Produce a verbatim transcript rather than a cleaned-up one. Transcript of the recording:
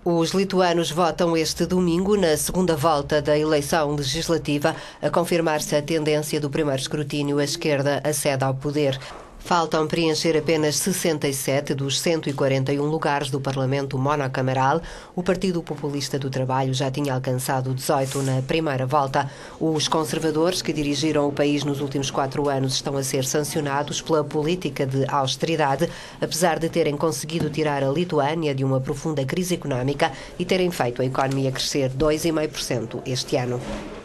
Os lituanos votam este domingo na segunda volta da eleição legislativa, a confirmar-se a tendência do primeiro escrutínio, a esquerda acede ao poder. Faltam preencher apenas sessenta e sete dos cento e quarenta e um lugares do Parlamento monocameral. O Partido Populista do Trabalho já tinha alcançado dezoito na primeira volta. Os conservadores que dirigiram o país nos últimos quatro anos estão a ser sancionados pela política de austeridade, apesar de terem conseguido tirar a Lituânia de uma profunda crise económica e terem feito a economia crescer dois vírgula cinco por cento este ano.